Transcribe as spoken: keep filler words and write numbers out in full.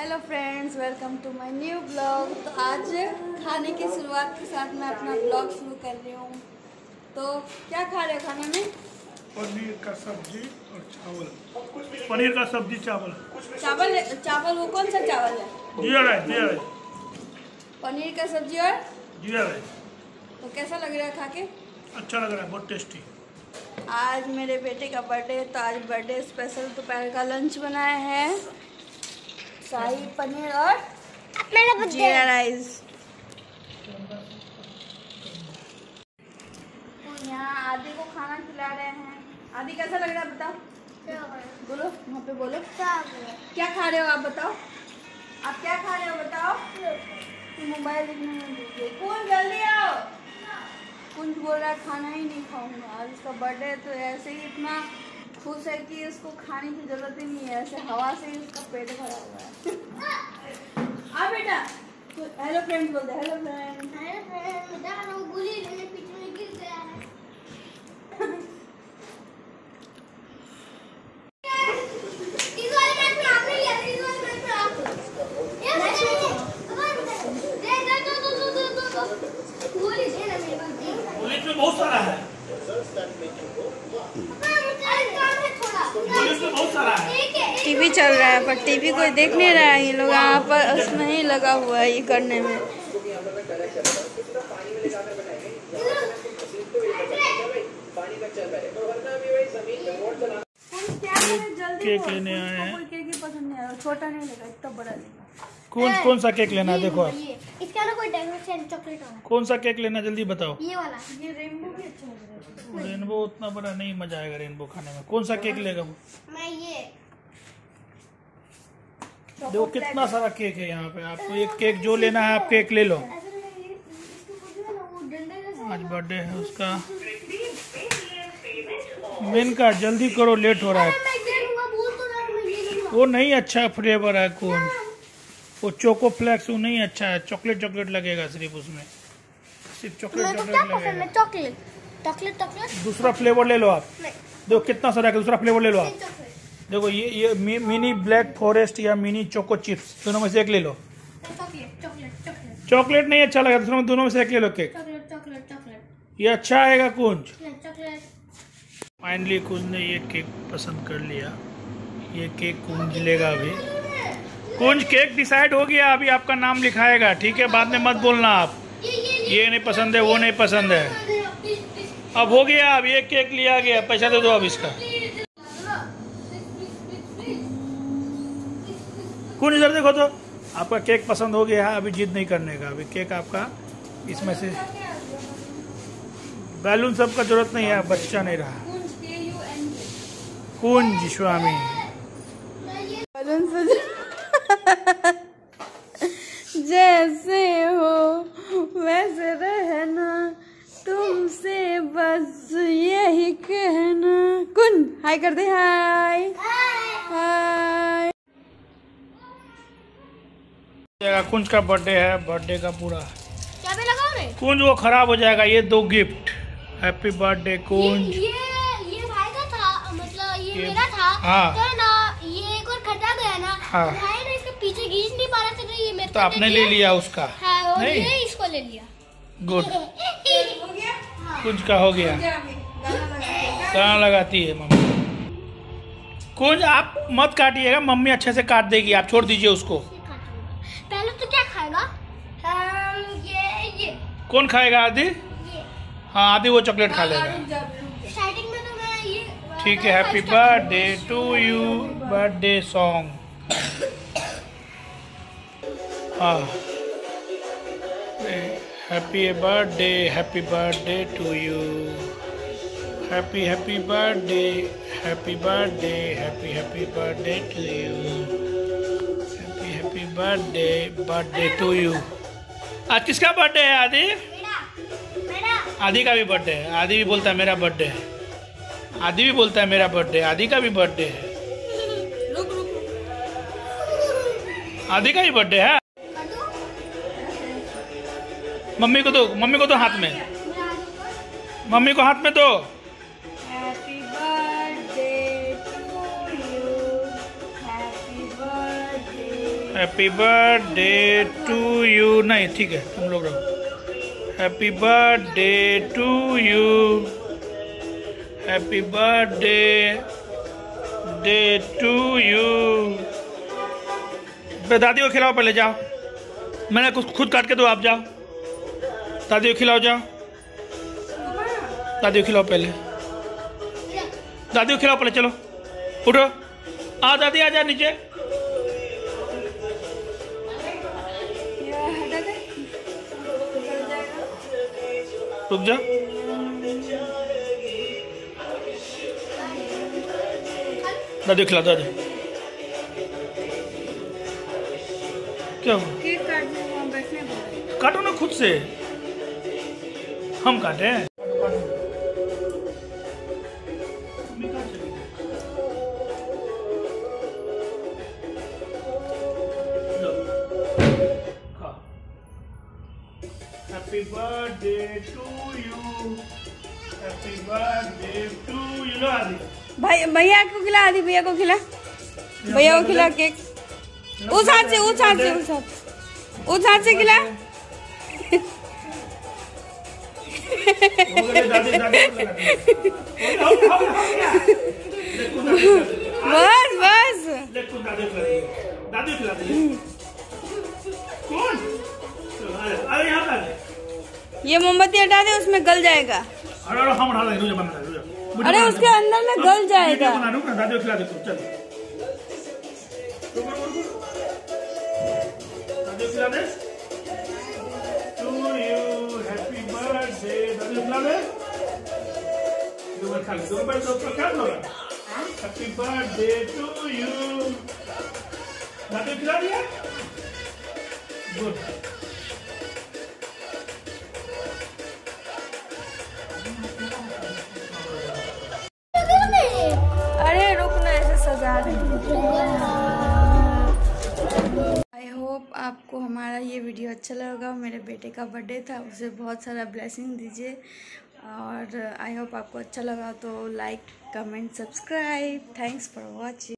Hello friends, welcome to my new blog. तो आज खाने की शुरुआत के साथ मैं अपना ब्लॉग शुरू कर रही हूँ। तो क्या खा रहे हो खाने में? पनीर का सब्जी और चावल। पनीर का सब्जी चावल चावल चावल वो कौन सा चावल है? जीरा राइस। जीरा राइस पनीर का सब्जी और जीरा राइस। तो कैसा लग रहा है खा के? अच्छा लग रहा है, बहुत टेस्टी। आज मेरे बेटे का बर्थडे है, तो आज बर्थडे स्पेशल दोपहर का लंच बनाया है, शाही पनीर और जीरा राइस। तो यहाँ आदि को खाना खिला रहे हैं। आदि कैसा लग रहा है बताओ? बोलो, वहाँ पे बोलो। क्या खा रहे हो आप बताओ? आप क्या खा रहे हो बताओ? मोबाइल देखने में दीजिए। कौन जल्दी आओ। कुंज बोल रहा है खाना ही नहीं खाऊंगा। आज उसका बर्थडे है तो ऐसे ही इतना खुश है कि उसको खाने की जरूरत ही नहीं है, ऐसे हवा से ही उसका पेट भरा हुआ है। आ बेटा, हेलो फ्रेंड बोल दे। Hello friend. Hello friend. बेटा वो गुली लेने पीछे में गिर गया है। इस वाले मैच में आपने लिया, इस वाले मैच में आप ये मैच दे दे दो दो दो दो दो गोली दे ना मेरे पास। गोली में बहुत सारा है। बहुत सारा है। टीवी चल रहा है पर टीवी कोई देख नहीं रहा है। ये लोग यहाँ पर उसमें ही लगा हुआ है ये करने में। केक लेने आए हैं। कोई केक ही पसंद नहीं आया, छोटा नहीं लेगा, इतना बड़ा लेगा। कौन कौन सा केक लेना है देखो आप। इसका ना कोई डेकोरेशन चॉकलेट वाला। कौन सा केक लेना जल्दी बताओ। ये वाला। ये रेनबो भी अच्छा लग रहा है। रेनबो उतना बड़ा नहीं मजा आएगा रेनबो खाने में। कौन सा केक लेगा वो? मैं ये देखो कितना सारा केक है यहाँ पे। आपको एक केक जो लेना है आप केक ले लो। आज बर्थडे है उसका। मेन का जल्दी करो, लेट हो रहा है। वो नहीं अच्छा फ्लेवर है कौन, वो चोको फ्लेक्स वो नहीं अच्छा है। चॉकलेट चॉकलेट लगेगा सिर्फ उसमें, सिर्फ चॉकलेट चॉकलेट लगेगा। चॉकलेट चॉकलेट चॉकलेट दूसरा फ्लेवर ले लो आप। देखो कितना सारा है, दूसरा फ्लेवर ले लो आप। देखो ये ये मी, मिनी ब्लैक फॉरेस्ट या मिनी चोको चिप्स, दोनों में से एक ले लो। चॉकलेट नहीं अच्छा लगा, दूसरों में दोनों में से एक ले लो केक। ये अच्छा आएगा कुंज। फाइनली कुंज ने ये केक पसंद कर लिया। ये केक कुंज लेगा अभी। कुंज केक डिसाइड हो गया, अभी आपका नाम लिखाएगा, ठीक है? बाद में मत बोलना आप ये नहीं पसंद है वो नहीं पसंद है। अब हो गया, अब ये केक लिया गया, पैसा दे दो अब इसका। कुंज इधर देखो तो, आपका केक पसंद हो गया है, अभी जिद नहीं करने का। अभी केक आपका इसमें से बैलून सब का जरूरत नहीं है, बच्चा नहीं रहा। कुंज स्वामी बैलून से जैसे हो वैसे रहना, तुमसे बस यही कहना। कुंज हाय कर दे। हाय हाय। कुंज का बर्थडे है, बर्थडे का पूरा क्या पे लगाओ रे? कुंज वो खराब हो जाएगा। ये दो गिफ्ट। हैप्पी बर्थडे कुंज। ये, ये ये भाई का था, मतलब ये, ये मेरा था। हाँ। तो ना ये एक और खटा गया ना। हाँ। भाई ने इसके पीछे खींच नहीं पा रहा था, तो ये मेरे तो आपने ले लिया उसका। हाँ, और नहीं? ये इसको ले लिया। गुड। हो गया? हाँ। कुंज का हो गया। गाना लगाती है मम्मी। कुंज आप मत काटिएगा, मम्मी अच्छे से काट देगी, आप छोड़ दीजिए उसको। पहले तो क्या खाएगा? हम ये ये कौन खाएगा? आदि? ये हाँ आदि वो चॉकलेट खा लेगा। स्टार्टिंग में तो मैं ये ठीक है। Happy birthday to you, birthday song. हाँ happy birthday, happy birthday to you, happy happy birthday, happy birthday, happy happy birthday to you, happy happy birthday, birthday to you. आज किसका बर्थडे है? आदि? आदि का भी बर्थडे है। आदि भी बोलता है मेरा बर्थडे है। आदि भी बोलता है मेरा बर्थडे है। आदि का भी बर्थडे है। आदि का भी बर्थडे है। मम्मी को दो, मम्मी को दो हाथ में, मम्मी को हाथ में दो। Happy birthday to you, happy birthday happy birthday to you. नहीं ठीक है, तुम लोग रहो। Happy birthday to you, happy birthday day to you. दादी को खिलाओ पहले, जाओ। मैंने कुछ खुद काट के दो, आप जाओ। दादी को खिलाओ, जाओ। दादी को खिलाओ पहले, दादी को खिलाओ पहले। चलो उठो, आ दादी आ जा नीचे। रुक जा। दादी खिला, दादी क्या हुआ? केक काटने वहाँ बैठने बोले। काटो ना खुद से, हम काटे हैं। Happy birthday to you, happy birthday to you. लो आदि, भाई भैया को खिला, आदि भैया को खिला, भैया को खिला केक। उस हाथ से, उस हाथ से, उस हाथ उस हाथ से खिला। बस बस, दादी खिला दे। कौन? अरे यहाँ पर ये मोमबत्ती हटा दे, उसमें गल जाएगा। अरे हम हटा देंगे, रुक जा, बंद कर, रुक जा। अरे उसके अंदर में गल जाएगा। बना रुक ना, दादी को खिला दे तू, चल। दादी को खिला दे। To you, happy birthday. दादी को खिला दे। दो बार खा ले, दो बार तो क्या होगा? Happy birthday to you. दादी को खिला दिया। गुड। अरे रुकना, ऐसे सजा रहे। आई होप आपको हमारा ये वीडियो अच्छा लगा। मेरे बेटे का बर्थडे था, उसे बहुत सारा ब्लेसिंग दीजिए। और आई होप आपको अच्छा लगा तो like, comment, subscribe. Thanks for watching.